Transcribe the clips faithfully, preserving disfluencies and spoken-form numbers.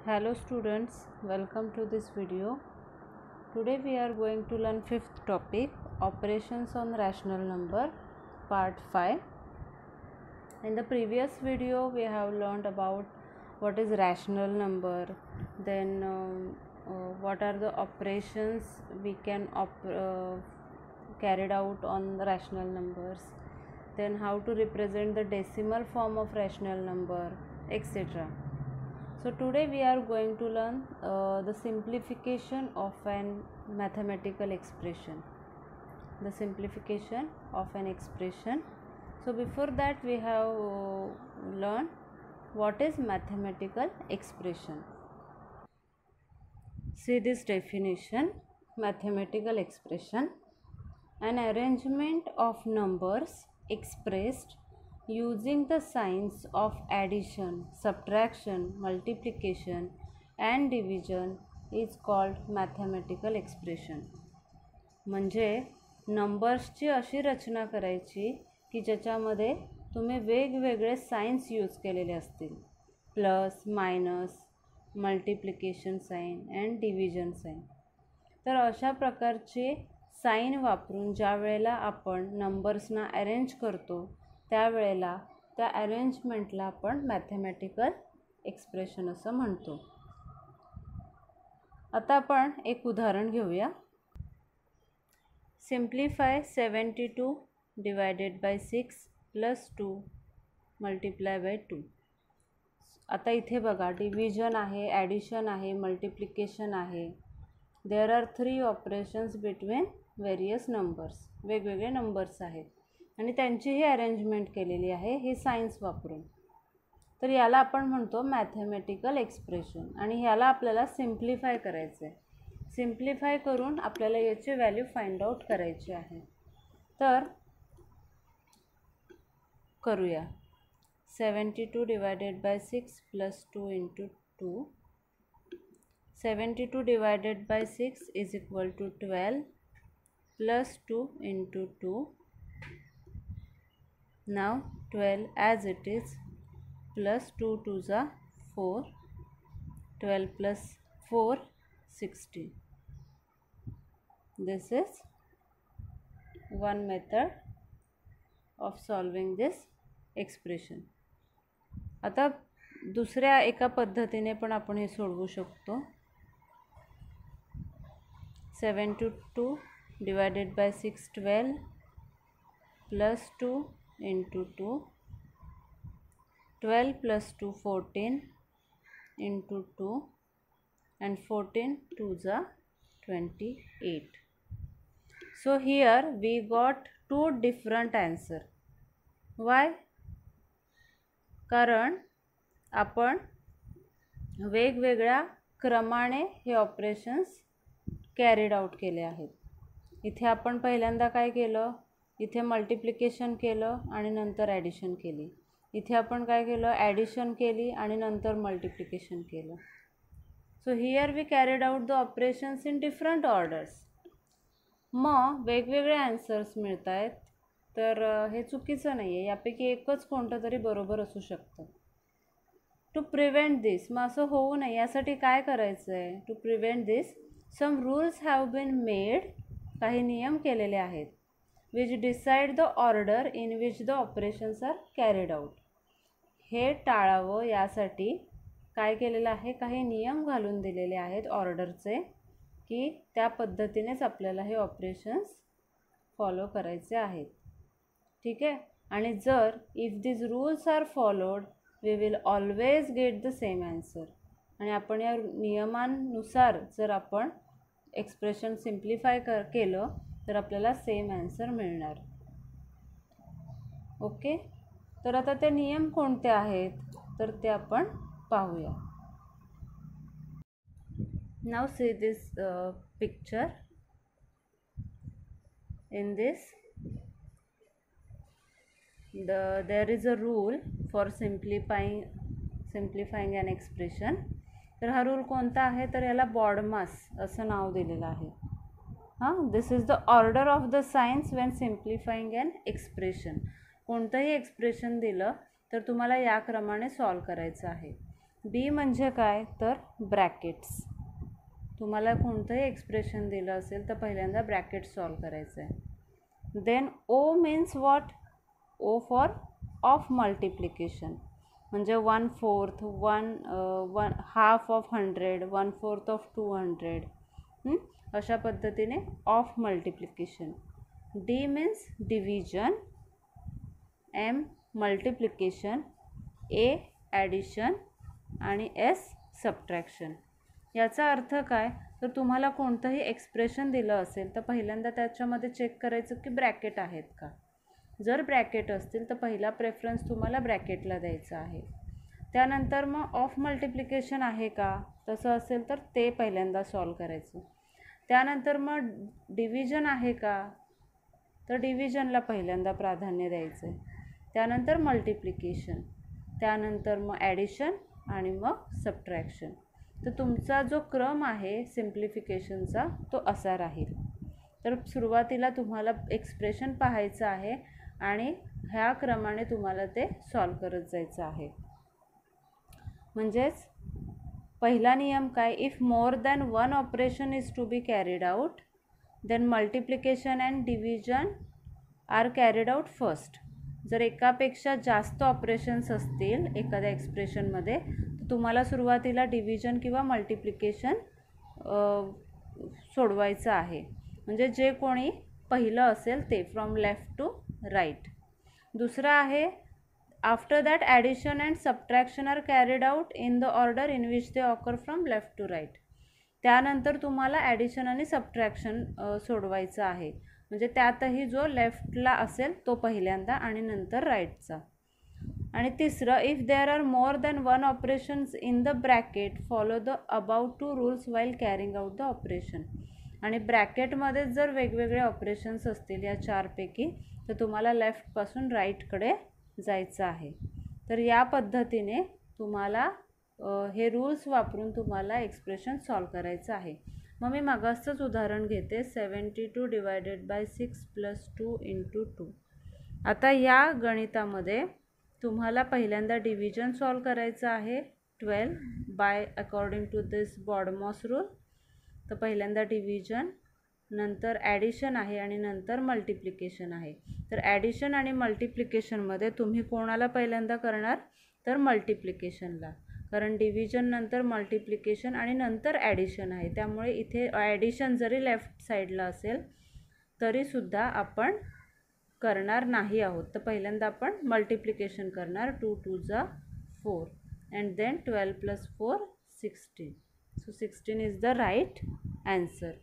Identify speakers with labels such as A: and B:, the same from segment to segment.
A: Hello students, welcome to this video. Today we are going to learn fifth topic, operations on rational number, part five. In the previous video we have learned about what is rational number, then um, uh, what are the operations we can op uh, carried out on the rational numbers, then how to represent the decimal form of rational number, et cetera. So today we are going to learn uh, the simplification of an mathematical expression. The simplification of an expression. So before that we have uh, learned what is mathematical expression. See this definition: mathematical expression, an arrangement of numbers expressed using the signs of addition, subtraction, multiplication and division is called mathematical expression. म्हणजे नंबर्सची अशी रचना करायची की ज्याच्यामध्ये तुम्ही वेगवेगळे signs use केलेले असतील, plus, minus, multiplication sign and division sign. तर अशा प्रकारचे साइन वापरून ज्या वेळेला आपण नंबर्सना अरेंज करतो त्यावेळेला त्या अरेंजमेंटला आपण मॅथमॅटिकल एक्सप्रेशन असं म्हणतो. आता आपण एक उदाहरण घेऊया. Simplify seventy two divided by six plus two multiply by two. आता इथे बघा, डिव्हिजन आहे, ॲडिशन आहे, मल्टिप्लिकेशन आहे. There are three operations between various numbers. वेगवेगळे नंबर्स आहेत आणि त्यांचीही अरेंजमेंट केलेली आहे ही सायन्स वापरून. तर याला आपण म्हणतो मॅथमॅटिकल एक्सप्रेशन आणि ह्याला आपल्याला सिम्प्लिफाय करायचं आहे. सिम्प्लिफाय करून आपल्याला याची व्हॅल्यू फाइंड आउट करायची आहे. तर करूया. Seventy two divided by six plus two into two. Seventy two divided by six is equal to twelve plus two into two. Now twelve as it is, plus two twos are four, twelve plus four, sixteen. This is one method of solving this expression. आता दुसऱ्या एका पद्धतीने पण आपण हे सोडवू शकतो. Seventy two divided by six twelve plus two into two. twelve plus two fourteen into two, and fourteen twos are twenty-eight. So here we got two different answer. Why? कारण आपण वेगवेगळ्या क्रमाने हे ऑपरेशन्स कॅरीड आउट केले आहेत. इथे आपण पहिल्यांदा काय केलं, इथे मल्टिप्लिकेशन केलं आणि नंतर ॲडिशन केली. इथे आपण काय केलं, ॲडिशन केली आणि नंतर मल्टिप्लिकेशन केलं. So here we carried out the operations in different orders. मग वेगवेगळे आन्सर्स मिळत आहेत. तर हे चुकीचं नाही आहे. यापैकी एकच कोणतं तरी बरोबर असू शकतं. टू प्रिव्हेंट दिस, मग असं होऊ नये यासाठी काय करायचं आहे, to prevent this some rules have been made. काही नियम केलेले आहेत which decide the order in which the operations are carried out. हे टाळावं यासाठी काय केलेलं आहे, काही नियम घालून दिलेले आहेत ऑर्डरचे की त्या पद्धतीनेच आपल्याला हे ऑपरेशन्स फॉलो करायचे आहेत. ठीक आहे. आणि जर if this rules are followed we will always get the same answer. आणि आपण या नियमांनुसार जर आपण एक्सप्रेशन सिम्प्लिफाय कर केलं तर आपल्याला सेम आन्सर मिळणार. ओके. तर आता ते नियम कोणते आहेत तर ते आपण पाहूया. Now see this picture. In this the there is a rule for simplifying simplifying an expression. तर हा रूल कोणता आहे तर याला बॉडमास असं नाव दिलेलं आहे. हां, this is the order of the science when simplifying an expression. कोणतंही एक्सप्रेशन दिलं तर तुम्हाला या क्रमाने सॉल्व करायचं आहे. बी म्हणजे काय तर ब्रॅकेट्स. तुम्हाला कोणतंही एक्सप्रेशन दिलं असेल तर पहिल्यांदा ब्रॅकेट सॉल्व करायचं आहे. Then O means what? O for of multiplication, म्हणजे one fourth, one one half of hundred, one fourth of two hundred, अशा पद्धतीने of multiplication. D means division, M multiplication, A addition आणि S subtraction. याचा अर्थ काय तर तुम्हाला कोणतंही एक्सप्रेशन दिलं असेल तर पहिल्यांदा त्याच्यामध्ये चेक करायचं की ब्रॅकेट आहेत का. जर ब्रॅकेट असतील तर पहिला प्रेफरन्स तुम्हाला ब्रॅकेटला द्यायचा आहे. त्यानंतर मग ऑफ मल्टिप्लिकेशन आहे का, तसं असेल तर ते पहिल्यांदा सॉल्व करायचं. त्यानंतर मग डिव्हिजन आहे का, तर डिव्हिजनला पहिल्यांदा प्राधान्य द्यायचं आहे. त्यानंतर मल्टिप्लिकेशन, त्यानंतर मग ॲडिशन आणि मग सबट्रॅक्शन. तर तुमचा जो क्रम आहे सिम्प्लिफिकेशनचा तो असा राहील. तर सुरुवातीला तुम्हाला एक्सप्रेशन पाहायचं आहे आणि ह्या क्रमाने तुम्हाला ते सॉल्व करत जायचं आहे. म्हणजेच पहिला नियम काय, if more than one operation is to be carried out then multiplication and division are carried out first. जर एकापेक्षा जास्त ऑपरेशन्स असतील एखाद्या एक्सप्रेशनमध्ये तर तुम्हाला सुरुवातीला डिव्हिजन किंवा मल्टिप्लिकेशन सोडवायचं आहे. म्हणजे जे कोणी पहिलं असेल ते, फ्रॉम लेफ्ट टू राईट. दुसरं आहे after that addition and subtraction are carried out in the order in which they occur from left to right. त्यानंतर तुम्हाला ॲडिशन आणि सबट्रॅक्शन सोडवायचं आहे. म्हणजे त्यातही जो लेफ्टला असेल तो पहिल्यांदा आणि नंतर राईटचा. आणि तिसरं, if there are more than one operations in the bracket follow the about two rules while carrying out the operation. आणि ब्रॅकेटमध्ये जर वेगवेगळे ऑपरेशन्स असतील या चारपैकी तर तुम्हाला लेफ्टपासून राईटकडे जायचं आहे. तर या पद्धतीने तुम्हाला हे रूल्स वापरून तुम्हाला एक्सप्रेशन सॉल्व करायचं आहे. मग मी मागासचंच उदाहरण घेते, seventy two divided by six plus two into two. आता या गणितामध्ये तुम्हाला पहिल्यांदा डिव्हिजन सॉल्व करायचं आहे twelve by according to this BODMAS rule. तर पहिल्यांदा डिव्हिजन, नंतर ॲडिशन आहे आणि नंतर मल्टिप्लिकेशन आहे. तर ॲडिशन आणि मल्टिप्लिकेशनमध्ये तुम्ही कोणाला पहिल्यांदा करणार तर मल्टिप्लिकेशनला, कारण डिव्हिजन नंतर मल्टिप्लिकेशन आणि नंतर ॲडिशन आहे. त्यामुळे इथे ॲडिशन जरी लेफ्ट साईडला असेल तरीसुद्धा आपण करणार नाही आहोत. तर पहिल्यांदा आपण मल्टिप्लिकेशन करणार. टू टू जा four and then twelve plus four sixteen. So sixteen is the right answer.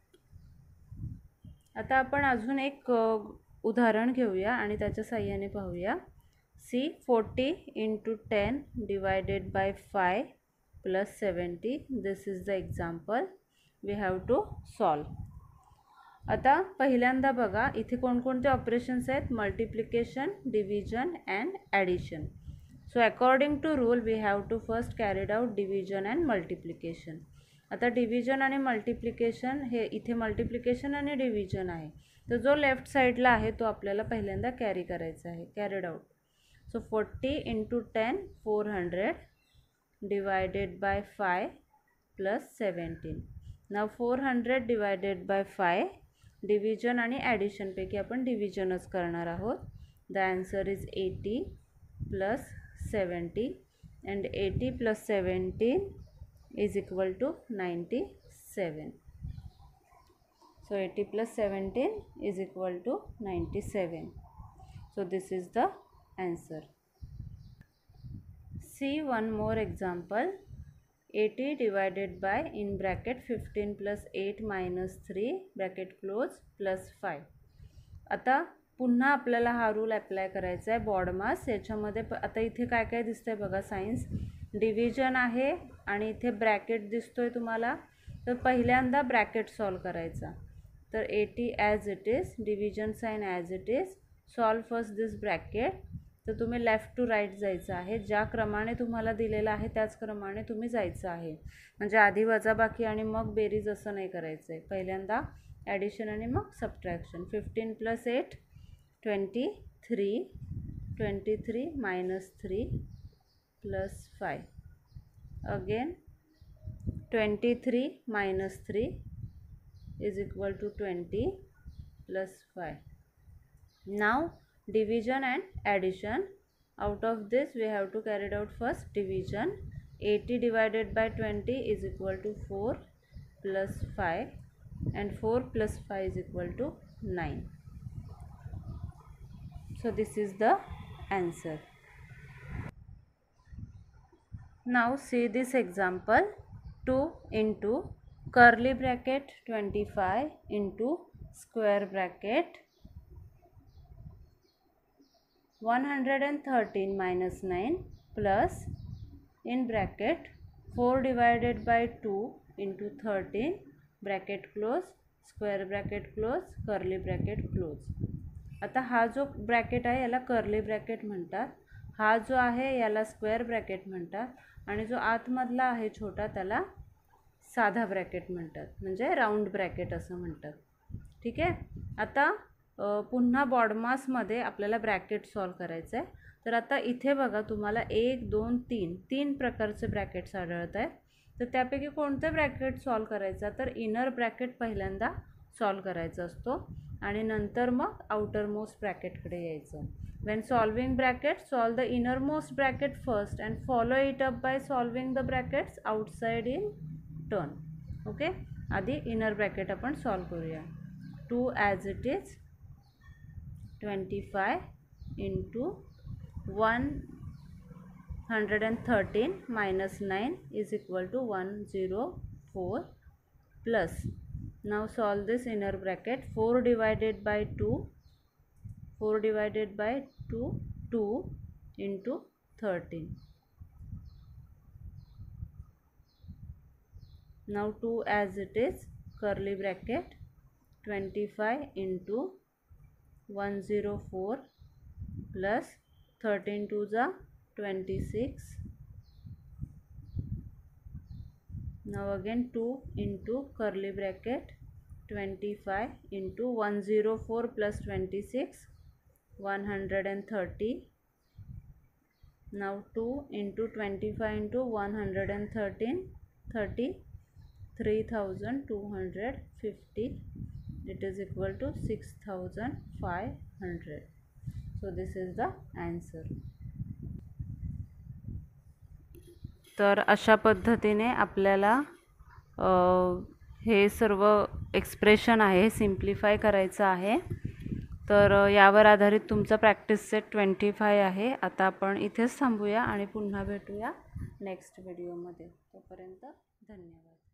A: आता आपण अजून एक उदाहरण घेऊया आणि त्याच्या साह्याने पाहूया. See forty into ten divided by five plus seventy. This is the example we have to solve. आता पहिल्यांदा बघा इथे कोणकोणते ऑपरेशन्स आहेत, multiplication, division and addition. So according to rule we have to first carried out division and multiplication. आता division आणि multiplication हे इथे मल्टिप्लिकेशन आणि डिव्हिजन आहे. तर जो लेफ्ट साईडला आहे तो आपल्याला पहिल्यांदा कॅरी करायचा आहे, carried out. So forty into ten four hundred divided by five plus seventeen. Now four hundred divided by five division आणि ॲडिशनपैकी आपण डिव्हिजनच करणार आहोत. The answer is eighty plus seventy and eighty plus seventeen is equal to ninety-seven. So eighty plus seventeen is equal to ninety-seven. So this is the answer. See one more example. eighty divided by in bracket fifteen plus eight minus three bracket close plus five. आता पुन्हा आपल्याला हा rule apply करायचा आहे BODMAS. याच्यामध्ये आता इथे काय काय दिसतंय बघा, सायन्स डिव्हिजन आहे आणि इथे ब्रॅकेट दिसतोय तुम्हाला. तर पहिल्यांदा ब्रॅकेट सॉल्व करायचा. तर eighty as it is, division sign as it is, solve first this bracket. तर तुम्ही लेफ्ट टू राईट जायचं आहे. ज्या क्रमाने तुम्हाला दिलेलं आहे त्याच क्रमाने तुम्ही जायचं आहे. म्हणजे आधी वजाबाकी आणि मग बेरीज असं नाही करायचं आहे. पहिल्यांदा ॲडिशन आणि मग subtraction. Fifteen plus eight twenty three, twenty three minus three plus five. again twenty-three minus three is equal to twenty plus five. Now division and addition. Out of this we have to carry out first division. eighty divided by twenty is equal to four plus five, and four plus five is equal to nine. So this is the answer. Now see this example. two into curly bracket twenty-five into square bracket one hundred thirteen minus nine plus in bracket four divided by two into thirteen bracket close square bracket close curly bracket close. आता हा जो bracket आहे याला curly bracket म्हणतात, हा जो आहे याला स्क्वेअर ब्रॅकेट म्हणतात, आणि जो आतमधला आहे छोटा त्याला साधा ब्रॅकेट म्हणतात, म्हणजे राऊंड ब्रॅकेट असं म्हणतात. ठीक आहे. आता पुन्हा बॉडमासमध्ये आपल्याला ब्रॅकेट सॉल्व करायचं आहे. तर आता इथे बघा तुम्हाला एक दोन तीन तीन प्रकारचे ब्रॅकेट्स आढळत आहेत. तर त्यापैकी कोणते ब्रॅकेट सॉल्व करायचा, तर इनर ब्रॅकेट पहिल्यांदा सॉल्व करायचा असतो आणि नंतर मग आउटर मोस्ट ब्रॅकेटकडे यायचं. when solving bracket, solve the innermost bracket first and follow it up by solving the brackets outside in turn. okay, आधी inner bracket आपण सॉल्व करूया. two as it is twenty-five into one hundred thirteen minus nine is equal to one hundred four plus, now solve this inner bracket. four divided by two, four divided by two, two into thirteen. Now two as it is curly bracket twenty-five into one hundred four plus thirteen to the twenty-six. Now again two into curly bracket twenty-five into one hundred four plus twenty-six, one hundred thirty. Now two into twenty-five into one hundred thirteen, thirty, three thousand two hundred fifty. It is equal to six thousand five hundred. So this is the answer. तर अशा पद्धतीने आपल्याला हे सर्व expression आहे simplify करायचं आहे. तर यावर आधारित तुमचा प्रॅक्टिस सेट ट्वेंटी फाय आहे. आता आपण इथेच थांबूया आणि पुन्हा भेटूया नेक्स्ट व्हिडिओमध्ये. तोपर्यंत धन्यवाद.